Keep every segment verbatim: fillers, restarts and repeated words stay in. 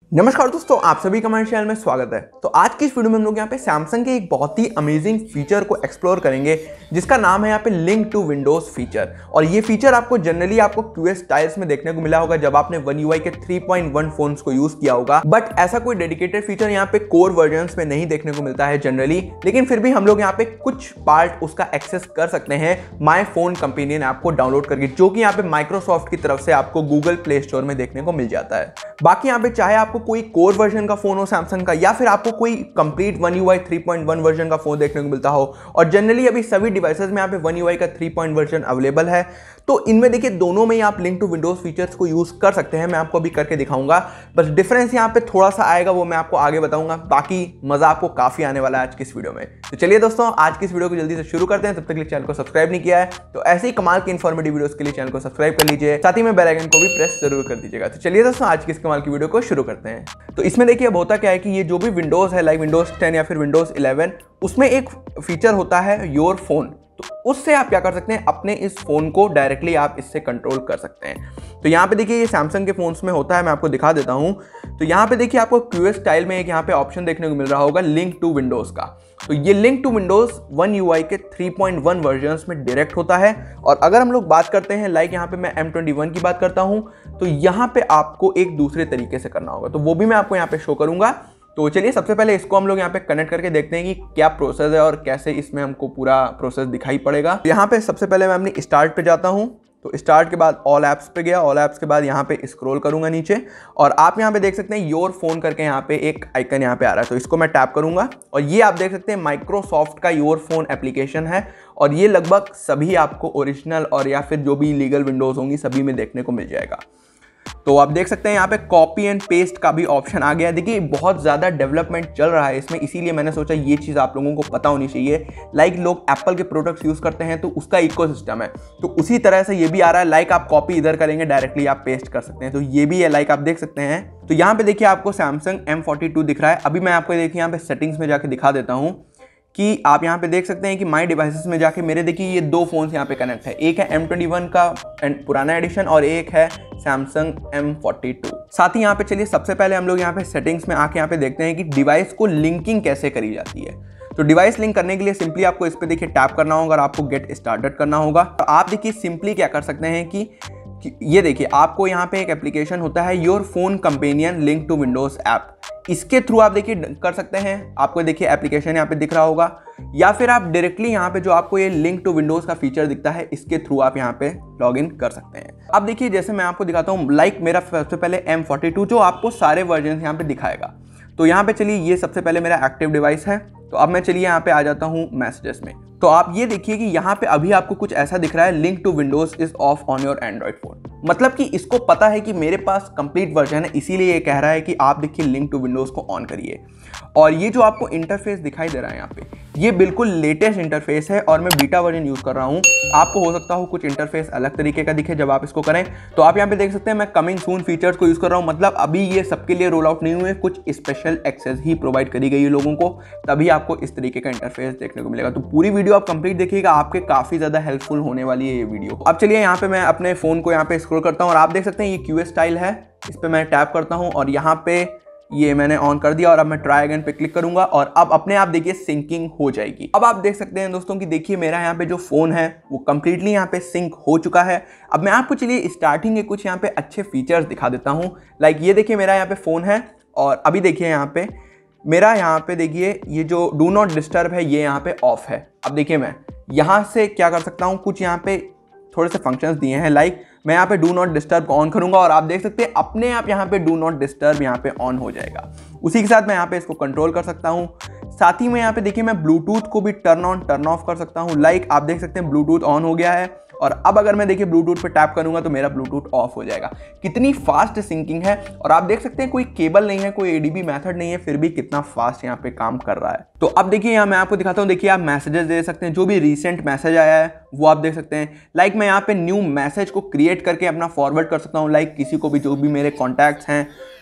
नमस्कार दोस्तों, आप सभी का हमारे चैनल में स्वागत है। तो आज की इस वीडियो में हम लोग यहाँ पे सैमसंग के एक बहुत ही अमेजिंग फीचर को एक्सप्लोर करेंगे जिसका नाम है यहाँ पे लिंक टू विंडोज फीचर। और ये फीचर आपको जनरली आपको क्यूएस स्टाइल्स में देखने को मिला होगा जब आपने वन यूआई के थ्री पॉइंट वन फोन्स को यूज किया होगा, बट ऐसा कोई डेडिकेटेड फीचर यहाँ पे कोर वर्जन्स में नहीं देखने को मिलता है जनरली। लेकिन फिर भी हम लोग यहाँ पे कुछ पार्ट उसका एक्सेस कर सकते हैं माई फोन कंपेनियन ऐप को डाउनलोड करके, जो कि यहाँ पे माइक्रोसॉफ्ट की तरफ से आपको गूगल प्ले स्टोर में देखने को मिल जाता है। बाकी यहाँ पे चाहे आपको कोई कोर वर्जन का फोन हो सैमसंग का या फिर आपको कोई complete one UI three point one version का फोन देखने को मिलता हो, और जनरली अभी सभी डिवाइसेस में यहाँ पे वन यूआई का थ्री पॉइंट वर्जन अवेलेबल है, तो इनमें देखिए दोनों में ही आप लिंक टू विंडोज फीचर्स को यूज कर सकते हैं। मैं आपको अभी करके दिखाऊंगा, बस डिफरेंस यहाँ पे थोड़ा सा आएगा, वो मैं आपको आगे बताऊंगा। बाकी मजा आपको काफी आने वाला है आज की इस वीडियो में। तो चलिए दोस्तों, आज की इस वीडियो को जल्दी से शुरू करते हैं। तब तक चैनल को सब्सक्राइब नहीं किया है तो ऐसे ही कमाल की इन्फॉर्मेटिव वीडियोस के लिए चैनल को सब्सक्राइब कर लीजिए, साथ ही में बेल आइकन को भी प्रेस जरूर कर दीजिएगा। तो चलिए दोस्तों, आज की इस कमाल की वीडियो को शुरू करते हैं। तो इसमें देखिए अब होता क्या है कि ये जो भी विंडोज है, लाइक विंडोज टेन या फिर विंडोज इलेवन, उसमें एक फीचर होता है योर फोन। तो उससे आप क्या कर सकते हैं, अपने इस फोन को डायरेक्टली आप इससे कंट्रोल कर सकते हैं। तो यहाँ पे देखिए ये सैमसंग के फोन्स में होता है, मैं आपको दिखा देता हूँ। तो यहाँ पे देखिए आपको क्यूएस स्टाइल में एक यहाँ पे ऑप्शन देखने को मिल रहा होगा लिंक टू विंडोज का। तो ये link to Windows one UI के थ्री पॉइंट वन वर्जन्स में डायरेक्ट होता है। और अगर हम लोग बात करते हैं, लाइक यहाँ पे मैं एम ट्वेंटी वन की बात करता हूँ, तो यहाँ पे आपको एक दूसरे तरीके से करना होगा, तो वो भी मैं आपको यहाँ पे शो करूंगा। तो चलिए सबसे पहले इसको हम लोग यहाँ पे कनेक्ट करके देखते हैं कि क्या प्रोसेस है और कैसे इसमें हमको पूरा प्रोसेस दिखाई पड़ेगा। यहाँ पे सबसे पहले मैं अपनी स्टार्ट पे जाता हूँ। तो स्टार्ट के बाद ऑल ऐप्स पे गया, ऑल ऐप्स के बाद यहाँ पे स्क्रॉल करूंगा नीचे, और आप यहाँ पे देख सकते हैं योर फोन करके यहाँ पे एक आइकन यहाँ पे आ रहा है। तो इसको मैं टैप करूंगा और ये आप देख सकते हैं माइक्रोसॉफ्ट का योर फोन एप्लीकेशन है, और ये लगभग सभी आपको ओरिजिनल और या फिर जो भी लीगल विंडोज होंगी सभी में देखने को मिल जाएगा। तो आप देख सकते हैं यहाँ पे कॉपी एंड पेस्ट का भी ऑप्शन आ गया है। देखिए बहुत ज़्यादा डेवलपमेंट चल रहा है इसमें, इसीलिए मैंने सोचा ये चीज़ आप लोगों को पता होनी चाहिए। लाइक लोग एप्पल के प्रोडक्ट्स यूज़ करते हैं तो उसका इकोसिस्टम है, तो उसी तरह से ये भी आ रहा है। लाइक आप कॉपी इधर करेंगे, डायरेक्टली आप पेस्ट कर सकते हैं, तो ये भी है। लाइक आप देख सकते हैं, तो यहाँ पे देखिए आपको सैमसंग एम फोर्टी टू दिख रहा है। अभी मैं आपको देखिए यहाँ पे सेटिंग्स में जाके दिखा देता हूँ कि आप यहाँ पे देख सकते हैं कि माई डिवाइसेस में जाके मेरे देखिए ये दो फोन्स यहाँ पे कनेक्ट है। एक है एम ट्वेंटी वन का पुराना एडिशन और एक है सैमसंग एम फोर्टी टू। साथ ही यहाँ पे चलिए सबसे पहले हम लोग यहाँ पे सेटिंग्स में आके यहाँ पे देखते हैं कि डिवाइस को लिंकिंग कैसे करी जाती है। तो डिवाइस लिंक करने के लिए सिंपली आपको इस पे देखिए टैप करना होगा और आपको गेट स्टार्टेड करना होगा। तो आप देखिए सिंपली क्या कर सकते हैं कि ये देखिए आपको यहाँ पे एक एप्लीकेशन होता है your phone companion link to Windows app, इसके थ्रू आप देखिए कर सकते हैं। आपको देखिए एप्लीकेशन यहाँ पे दिख रहा होगा, या फिर आप डायरेक्टली यहाँ पे जो आपको ये लिंक टू विंडोज का फीचर दिखता है इसके थ्रू आप यहाँ पे लॉग इन कर सकते हैं। अब देखिए जैसे मैं आपको दिखाता हूँ, लाइक मेरा सबसे पहले एम फोर्टी टू जो आपको सारे वर्जन यहाँ पे दिखाएगा। तो यहाँ पे चलिए ये सबसे पहले मेरा एक्टिव डिवाइस है। तो अब मैं चलिए यहाँ पे आ जाता हूँ मैसेजेस में। तो आप ये देखिए कि यहाँ पे अभी आपको कुछ ऐसा दिख रहा है, link to Windows is off on your Android phone. मतलब कि इसको पता है कि मेरे पास कंप्लीट वर्जन है, इसीलिए ये कह रहा है कि आप देखिए लिंक टू विंडोज को ऑन करिए। और ये जो आपको इंटरफेस दिखाई दे रहा है यहाँ पे, ये बिल्कुल लेटेस्ट इंटरफेस है और मैं बीटा वर्जन यूज कर रहा हूँ। आपको हो सकता हो कुछ इंटरफेस अलग तरीके का दिखे जब आप इसको करें। तो आप यहाँ पे देख सकते हैं मैं कमिंग सून फीचर्स को यूज कर रहा हूँ, मतलब अभी ये सबके लिए रोल आउट नहीं हुए, कुछ स्पेशल एक्सेस ही प्रोवाइड करी गई है लोगों को, तभी आपको इस तरीके का इंटरफेस देखने को मिलेगा। तो पूरी वीडियो आप कंप्लीट देखिएगा, आपके काफी ज्यादा हेल्पफुल होने वाली है ये वीडियो। अब चलिए यहाँ पे मैं अपने फोन को यहाँ पे स्क्रॉल करता हूँ और आप देख सकते हैं ये क्यूएस स्टाइल है, इस पे मैं टैप करता हूँ और यहाँ पे ये मैंने ऑन कर दिया और अब मैं ट्राई अगेन पे क्लिक करूंगा और अब अपने आप देखिए सिंकिंग हो जाएगी। अब आप देख सकते हैं दोस्तों कि देखिए मेरा यहाँ पे जो फोन है वो कंप्लीटली यहाँ पे सिंक हो चुका है। अब मैं आपको चलिए स्टार्टिंग के कुछ यहाँ पे अच्छे फीचर्स दिखा देता हूँ। लाइक ये देखिए मेरा यहाँ पे फोन है और अभी देखिए यहाँ पे मेरा यहाँ पे देखिए ये जो डू नॉट डिस्टर्ब है ये यहाँ पे ऑफ है। अब देखिए मैं यहाँ से क्या कर सकता हूँ, कुछ यहाँ पे थोड़े से फंक्शंस दिए हैं। लाइक मैं यहाँ पे डू नॉट डिस्टर्ब ऑन करूंगा और आप देख सकते हैं अपने आप यहाँ पे डू नॉट डिस्टर्ब यहाँ पे ऑन हो जाएगा। उसी के साथ मैं यहाँ पे इसको कंट्रोल कर सकता हूँ। साथ ही में यहाँ पे देखिए मैं ब्लूटूथ को भी टर्न ऑन टर्न ऑफ कर सकता हूँ। लाइक आप देख सकते हैं ब्लूटूथ ऑन हो गया है और अब अगर मैं देखिए ब्लूटूथ पे टैप करूंगा तो मेरा ब्लूटूथ ऑफ हो जाएगा। कितनी फास्ट सिंकिंग है, और आप देख सकते हैं कोई केबल नहीं है, कोई एडीबी मेथड नहीं है, फिर भी कितना फास्ट यहाँ पे काम कर रहा है। तो अब देखिए यहाँ मैं आपको दिखाता हूँ, देखिए आप मैसेजेस दे सकते हैं, जो भी रिसेंट मैसेज आया है वो आप देख सकते हैं। लाइक मैं यहाँ पे न्यू मैसेज को क्रिएट करके अपना फॉरवर्ड कर सकता हूँ, लाइक किसी को भी, जो भी मेरे कॉन्टैक्ट्स हैं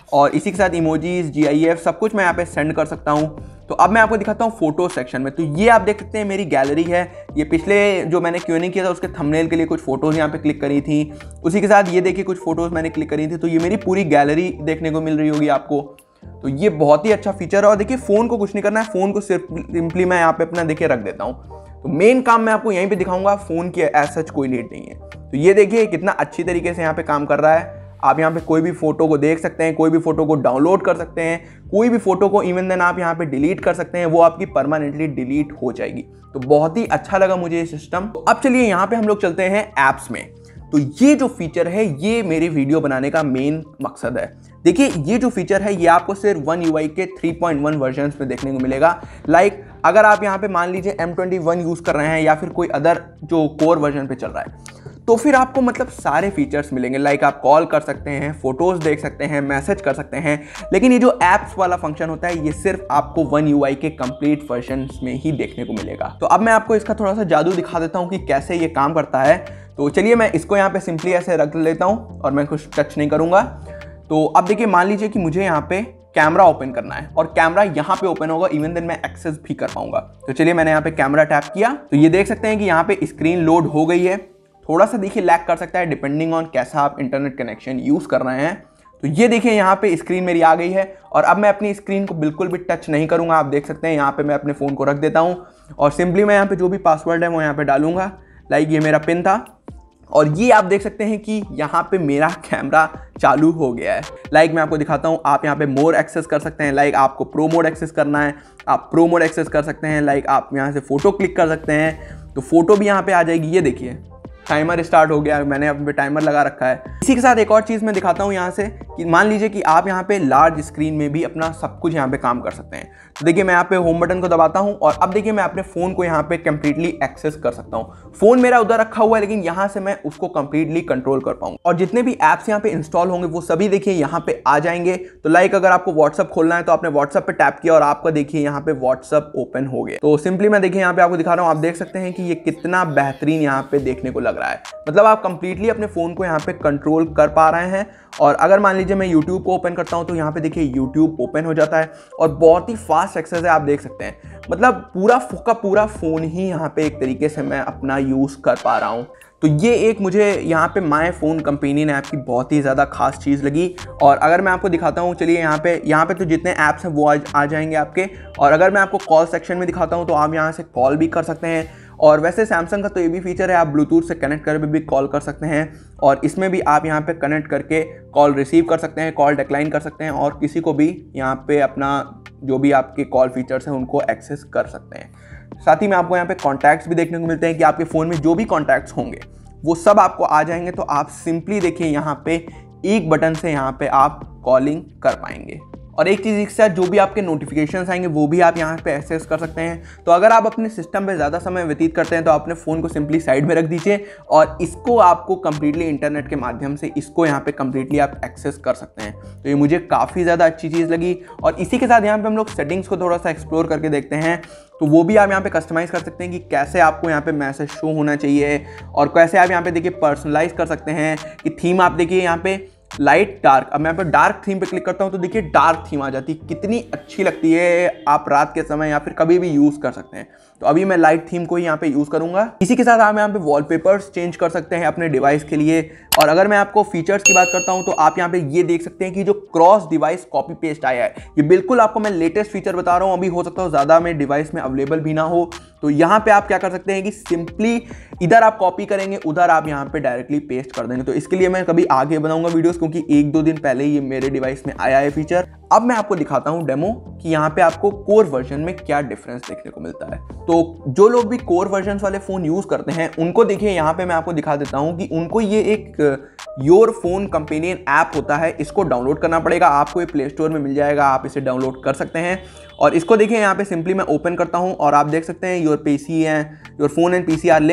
और इसी के साथ इमोजीज, जी आई एफ सब कुछ मैं यहाँ पे सेंड कर सकता हूँ। तो अब मैं आपको दिखाता हूँ फोटो सेक्शन में। तो ये आप देख सकते हैं मेरी गैलरी है। ये पिछले जो मैंने क्यों नहीं किया था उसके थंबनेल के लिए कुछ फोटोज़ यहाँ पे क्लिक करी थी। उसी के साथ ये देखिए कुछ फोटोज़ मैंने क्लिक करी थी। तो ये मेरी पूरी गैलरी देखने को मिल रही होगी आपको। तो ये बहुत ही अच्छा फीचर है। और देखिए फ़ोन को कुछ नहीं करना है, फ़ोन को सिर्फ सिंपली मैं यहाँ पे अपना देखिए रख देता हूँ। तो मेन काम मैं आपको यहीं पे दिखाऊंगा, फ़ोन की एज सच कोई नीड नहीं है। तो ये देखिए कितना अच्छी तरीके से यहाँ पे काम कर रहा है। आप यहाँ पे कोई भी फोटो को देख सकते हैं, कोई भी फोटो को डाउनलोड कर सकते हैं, कोई भी फोटो को इवन देन आप यहाँ पे डिलीट कर सकते हैं, वो आपकी परमानेंटली डिलीट हो जाएगी। तो बहुत ही अच्छा लगा मुझे ये सिस्टम। तो अब चलिए यहाँ पे हम लोग चलते हैं ऐप्स में। तो ये जो फीचर है ये मेरी वीडियो बनाने का मेन मकसद है। देखिए ये जो फीचर है ये आपको सिर्फ वन यू आई के थ्री पॉइंट वन वर्जन में देखने को मिलेगा। लाइक अगर आप यहाँ पे मान लीजिए एम ट्वेंटी वन यूज़ कर रहे हैं या फिर कोई अदर जो कोर वर्जन पे चल रहा है, तो फिर आपको मतलब सारे फीचर्स मिलेंगे। लाइक आप कॉल कर सकते हैं, फोटोज़ देख सकते हैं, मैसेज कर सकते हैं। लेकिन ये जो ऐप्स वाला फंक्शन होता है ये सिर्फ आपको वन यू आई के कंप्लीट वर्जन में ही देखने को मिलेगा। तो अब मैं आपको इसका थोड़ा सा जादू दिखा देता हूँ कि कैसे ये काम करता है। तो चलिए मैं इसको यहाँ पे सिंपली ऐसे रख लेता हूँ और मैं कुछ टच नहीं करूँगा। तो अब देखिए मान लीजिए कि मुझे यहाँ पे कैमरा ओपन करना है और कैमरा यहाँ पे ओपन होगा, इवन देन मैं एक्सेस भी कर पाऊंगा। तो चलिए मैंने यहाँ पे कैमरा टैप किया तो ये देख सकते हैं कि यहाँ पे स्क्रीन लोड हो गई है। थोड़ा सा देखिए लैग कर सकता है डिपेंडिंग ऑन कैसा आप इंटरनेट कनेक्शन यूज़ कर रहे हैं। तो ये देखिए यहाँ पे स्क्रीन मेरी आ गई है और अब मैं अपनी स्क्रीन को बिल्कुल भी टच नहीं करूँगा। आप देख सकते हैं यहाँ पे मैं अपने फ़ोन को रख देता हूँ और सिंपली मैं यहाँ पे जो भी पासवर्ड है वो यहाँ पे डालूंगा। लाइक ये मेरा पिन था और ये आप देख सकते हैं कि यहाँ पे मेरा कैमरा चालू हो गया है। लाइक मैं आपको दिखाता हूँ, आप यहाँ पे मोर एक्सेस कर सकते हैं। लाइक आपको प्रो मोड एक्सेस करना है, आप प्रो मोड एक्सेस कर सकते हैं। लाइक आप यहाँ से फ़ोटो क्लिक कर सकते हैं तो फोटो भी यहाँ पे आ जाएगी। ये देखिए टाइमर स्टार्ट हो गया, मैंने अपने टाइमर लगा रखा है। इसी के साथ एक और चीज़ मैं दिखाता हूँ यहाँ से कि मान लीजिए कि आप यहाँ पे लार्ज स्क्रीन में भी अपना सब कुछ यहाँ पे काम कर सकते हैं। तो देखिए मैं यहाँ पे होम बटन को दबाता हूँ और अब देखिए मैं अपने फ़ोन को यहाँ पे कंप्लीटली एक्सेस कर सकता हूँ। फ़ोन मेरा उधर रखा हुआ है लेकिन यहाँ से मैं उसको कंप्लीटली कंट्रोल कर पाऊँ और जितने भी ऐप्स यहाँ पे इंस्टॉल होंगे वो सभी देखिए यहाँ पे आ जाएंगे। तो लाइक अगर आपको व्हाट्सअप खोलना है तो आपने व्हाट्सअप पे टैप किया और आपका देखिए यहाँ पे व्हाट्सअप ओपन हो गया। तो सिंपली मैं देखिए यहाँ पे आपको दिखा रहा हूँ, आप देख सकते हैं कि ये कितना बेहतरीन यहाँ पे देखने को लग रहा है। मतलब आप कंप्लीटली अपने फ़ोन को यहाँ पे कंट्रोल कर पा रहे हैं। और अगर मान लीजिए मैं YouTube को ओपन करता हूँ तो यहाँ पे देखिए YouTube ओपन हो जाता है और बहुत ही फास्ट एक्सेस है, आप देख सकते हैं। मतलब पूरा का पूरा फ़ोन ही यहाँ पे एक तरीके से मैं अपना यूज़ कर पा रहा हूँ। तो ये एक मुझे यहाँ पे माय फ़ोन कंपेनियन ऐप की बहुत ही ज़्यादा खास चीज़ लगी। और अगर मैं आपको दिखाता हूँ, चलिए यहाँ पे यहाँ पे तो जितने ऐप्स हैं वो आ, आ जाएंगे आपके। और अगर मैं आपको कॉल सेक्शन में दिखाता हूँ तो आप यहाँ से कॉल भी कर सकते हैं। और वैसे सैमसंग का तो ये भी फीचर है, आप ब्लूटूथ से कनेक्ट करके भी कॉल कर सकते हैं और इसमें भी आप यहाँ पे कनेक्ट करके कॉल रिसीव कर सकते हैं, कॉल डिक्लाइन कर सकते हैं और किसी को भी यहाँ पे अपना जो भी आपके कॉल फीचर्स हैं उनको एक्सेस कर सकते हैं। साथ ही में आपको यहाँ पे कॉन्टैक्ट्स भी देखने को मिलते हैं कि आपके फ़ोन में जो भी कॉन्टैक्ट्स होंगे वो सब आपको आ जाएंगे। तो आप सिंपली देखिए यहाँ पे एक बटन से यहाँ पे आप कॉलिंग कर पाएंगे। और एक चीज़ इसके साथ जो भी आपके नोटिफिकेशंस आएंगे वो भी आप यहाँ पे एक्सेस कर सकते हैं। तो अगर आप अपने सिस्टम पे ज़्यादा समय व्यतीत करते हैं तो अपने फ़ोन को सिंपली साइड में रख दीजिए और इसको आपको कम्प्लीटली इंटरनेट के माध्यम से इसको यहाँ पे कम्प्लीटली आप एक्सेस कर सकते हैं। तो ये मुझे काफ़ी ज़्यादा अच्छी चीज़ लगी। और इसी के साथ यहाँ पर हम लोग सेटिंग्स को थोड़ा सा एक्सप्लोर करके देखते हैं। तो वो भी आप यहाँ पे कस्टमाइज़ कर सकते हैं कि कैसे आपको यहाँ पे मैसेज शो होना चाहिए और कैसे आप यहाँ पे देखिए पर्सनलाइज कर सकते हैं कि थीम आप देखिए यहाँ पे लाइट डार्क। अब मैं यहाँ पे डार्क थीम पे क्लिक करता हूँ तो देखिए डार्क थीम आ जाती है, कितनी अच्छी लगती है। आप रात के समय या फिर कभी भी यूज़ कर सकते हैं। तो अभी मैं लाइट थीम को ही यहाँ पे यूज़ करूँगा। इसी के साथ आप यहाँ पे वॉलपेपर्स चेंज कर सकते हैं अपने डिवाइस के लिए। और अगर मैं आपको फीचर्स की बात करता हूँ तो आप यहाँ पे ये देख सकते हैं कि जो क्रॉस डिवाइस कॉपी पेस्ट आया है ये बिल्कुल आपको मैं लेटेस्ट फीचर बता रहा हूँ। अभी हो सकता है ज़्यादा में डिवाइस में अवेलेबल भी ना हो। तो यहाँ पे आप क्या कर सकते हैं कि सिंपली इधर आप कॉपी करेंगे, उधर आप यहाँ पे डायरेक्टली पेस्ट कर देंगे। तो इसके लिए मैं कभी आगे बनाऊंगा वीडियोस, क्योंकि एक दो दिन पहले ये मेरे डिवाइस में आया है फीचर। अब मैं आपको दिखाता हूँ डेमो कि यहाँ पे आपको कोर वर्जन में क्या डिफरेंस देखने को मिलता है। तो जो लोग भी कोर वर्जन वाले फ़ोन यूज़ करते हैं उनको देखिए यहाँ पे मैं आपको दिखा देता हूँ कि उनको ये एक योर फोन कंपेनियन ऐप होता है, इसको डाउनलोड करना पड़ेगा। आपको ये प्ले स्टोर में मिल जाएगा, आप इसे डाउनलोड कर सकते हैं। और इसको देखिए यहाँ पे सिंपली मैं ओपन करता हूँ और आप देख सकते हैं योर पीसी है, your phone and PC are linked.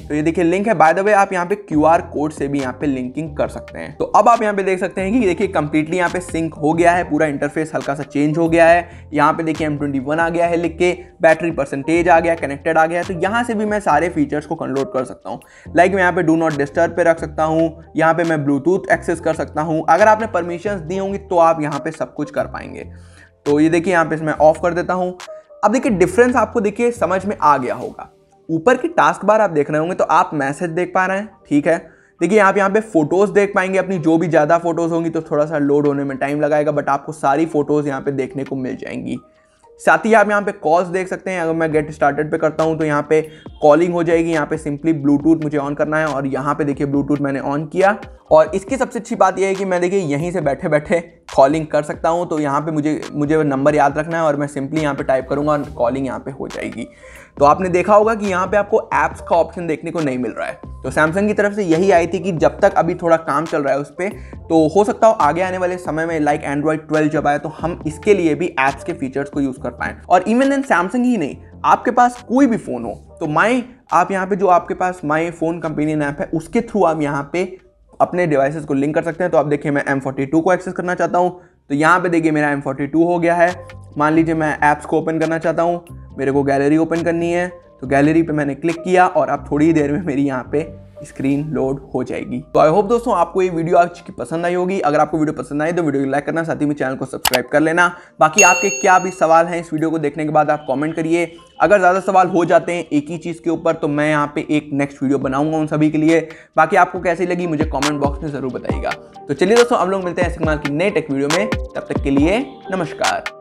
तो ये देखिए लिंक है। बाय द वे आप यहाँ पे क्यू आर कोड से भी यहाँ पे लिंकिंग कर सकते हैं। तो अब आप यहाँ पे देख सकते हैं कि देखिए कंप्लीटली यहाँ पे सिंक हो गया है, पूरा इंटरफेस हल्का सा चेंज हो गया है। यहाँ पे देखिए एम ट्वेंटी वन आ गया है लिख के, बैटरी परसेंटेज आ गया, कनेक्टेड आ गया है। तो यहाँ से भी मैं सारे फीचर्स को कंट्रोल कर सकता हूँ। लाइक मैं यहाँ पे डू नॉट डिस्टर्ब पे रख सकता हूँ, यहाँ पे मैं ब्लूटूथ एक्सेस कर सकता हूँ। अगर आपने परमिशंस दी होंगी तो आप यहाँ पे सब कुछ कर पाएंगे। तो ये देखिए यहाँ पे मैं ऑफ कर देता हूँ। अब देखिए डिफरेंस आपको देखिए समझ में आ गया होगा। ऊपर की टास्क बार आप देख रहे होंगे तो आप मैसेज देख पा रहे हैं, ठीक है। देखिए आप यहाँ पे फोटोज देख पाएंगे अपनी, जो भी ज़्यादा फोटोज होंगी तो थोड़ा सा लोड होने में टाइम लगाएगा, बट आपको सारी फोटोज यहाँ पे देखने को मिल जाएंगी। साथ ही आप यहाँ पे कॉल्स देख सकते हैं। अगर मैं गेट स्टार्टेड पे करता हूँ तो यहाँ पे कॉलिंग हो जाएगी। यहाँ पे सिंपली ब्लूटूथ मुझे ऑन करना है और यहाँ पे देखिए ब्लूटूथ मैंने ऑन किया। और इसकी सबसे अच्छी बात यह है कि मैं देखिए यहीं से बैठे बैठे कॉलिंग कर सकता हूँ। तो यहाँ पे मुझे मुझे नंबर याद रखना है और मैं सिंपली यहाँ पे टाइप करूँगा और कॉलिंग यहाँ पे हो जाएगी। तो आपने देखा होगा कि यहाँ पे आपको ऐप्स का ऑप्शन देखने को नहीं मिल रहा है। तो सैमसंग की तरफ से यही आई थी कि जब तक अभी थोड़ा काम चल रहा है उस पर, तो हो सकता हो आगे आने वाले समय में लाइक एंड्रॉइड ट्वेल्व जब आए तो हम इसके लिए भी ऐप्स के फीचर्स को यूज़ कर पाएँ। और इवन इन सैमसंग ही नहीं, आपके पास कोई भी फ़ोन हो तो माई आप यहाँ पे जो आपके पास माई फोन कंपेनियन ऐप है उसके थ्रू आप यहाँ पे अपने डिवाइसेस को लिंक कर सकते हैं। तो आप देखिए मैं एम फोर्टी टू को एक्सेस करना चाहता हूँ तो यहाँ पे देखिए मेरा एम फोर्टी टू हो गया है। मान लीजिए मैं ऐप्स को ओपन करना चाहता हूँ, मेरे को गैलरी ओपन करनी है, तो गैलरी पे मैंने क्लिक किया और अब थोड़ी देर में मेरी यहाँ पे स्क्रीन लोड हो जाएगी। तो आई होप दोस्तों आपको ये वीडियो आज की पसंद आई होगी। अगर आपको वीडियो पसंद आई तो वीडियो को लाइक करना, साथ ही में चैनल को सब्सक्राइब कर लेना। बाकी आपके क्या भी सवाल हैं इस वीडियो को देखने के बाद आप कमेंट करिए। अगर ज़्यादा सवाल हो जाते हैं एक ही चीज़ के ऊपर तो मैं यहाँ पे एक नेक्स्ट वीडियो बनाऊंगा उन सभी के लिए। बाकी आपको कैसी लगी मुझे कॉमेंट बॉक्स में ज़रूर बताइएगा। तो चलिए दोस्तों हम लोग मिलते हैं ऐसे कमाल की नए टेक वीडियो में, तब तक के लिए नमस्कार।